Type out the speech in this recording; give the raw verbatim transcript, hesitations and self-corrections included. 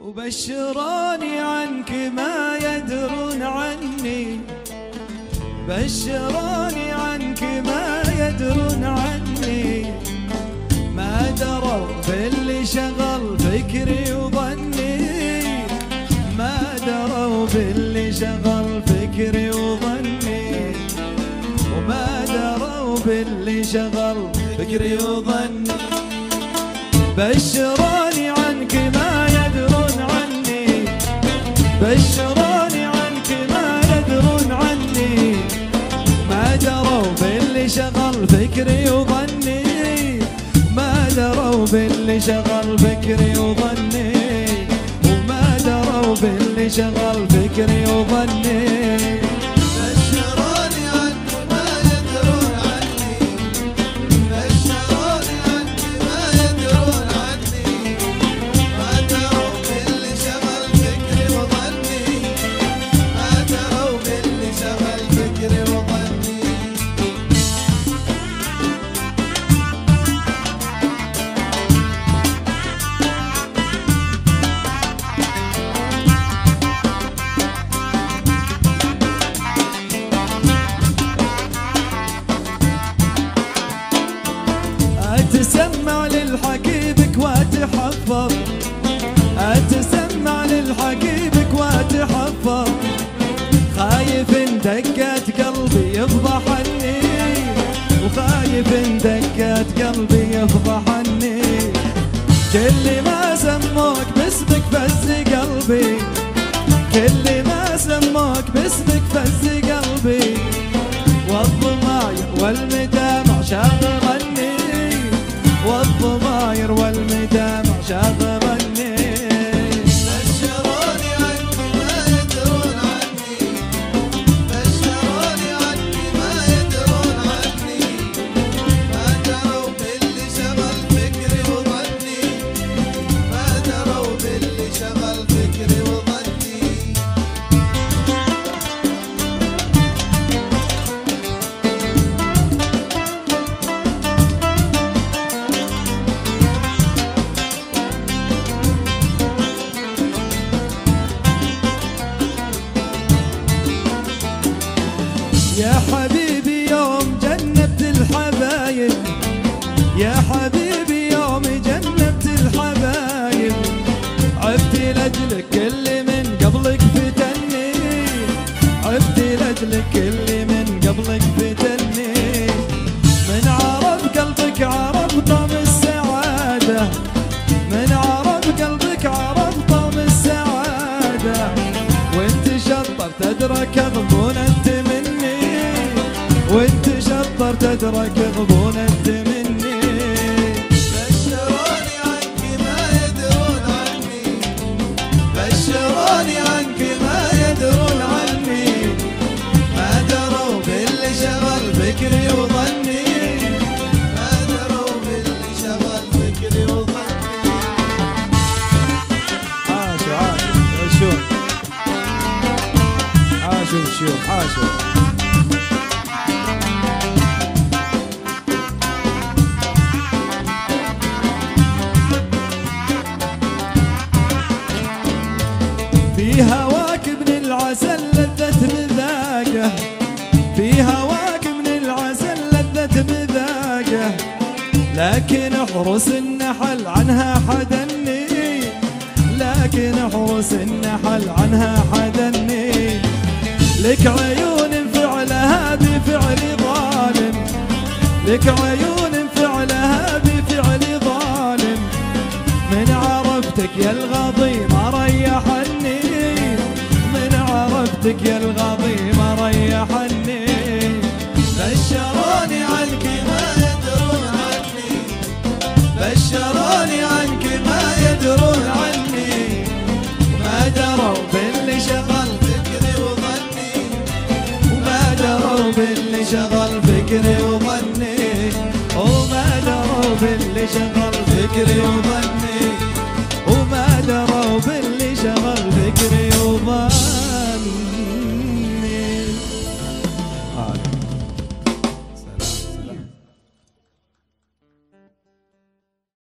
وبشروني عنك ما يدرون عني، بشروني عنك ما يدرون عني، ما دروا باللي شغل فكري وظني، ما دروا باللي شغل فكري وظني، وما دروا باللي شغل فكري وظني. بشروني عنك ما يدرون عني، بشروني عنك ما يدرون عني، ما دروا باللي شغل فكري وظني، ما دروا باللي شغل فكري وظني، وما دروا باللي شغل فكري وظني. أتسمع للحكيبك وأتحفظ، أتسمع للحكيبك وأتحفظ، خايف إن دقات قلبي يفضحني، وخايف إن دقات قلبي يفضحني، كل ما سموك باسمك فز قلبي، كل ما سموك باسمك فز قلبي، والضماير والمدامع شاغلني، والضماير والمدامع شاغلني. بشروني عنك ما يدرون عني، بشروني عنك ما يدرون عني، ما دروا باللي شغل فكري وظني، ما دروا باللي شغل فكري وظني. يا حبيبي يوم جنبت الحبايب، يا حبيبي يوم جنبت الحبايب، عبت لأجلك كل من قبلك فتني، عبت لأجلك كل من قبلك فتني، من عرف قلبك عرف طعم السعادة، من عرف قلبك عرف طعم السعادة، وانت شطر تدرك غبون انت مني، وانت شطر تدرك غبون انت مني. بشروني عنك ما يدرون عني، بشروني عنك ما يدرون عني، ما دروا باللي شغل فكري وظني، ما دروا باللي شغل فكري وظني. عاشوا عاشوا عاشوا عاشوا الشيوخ عاشوا. في هواك من العسل لذة مذاقه، في هواك من العسل لذة مذاقه، لكن احرس النحل عنها حدني، لكن احرس النحل عنها حدني، لك عيون فعلها بفعل ظالم، لك عيون فعلها بفعل ظالم، من عرفتك يا الغضي ما ريحني، من عرفتك يا الغضي ما ريحني. بشروني عنك ما يدرون عني، بشروني عنك ما يدرون عني، ما دروا باللي شغل فكري وظني، وما دروا باللي شغل فكري وظني، وما دروا باللي شغل فكري وظني.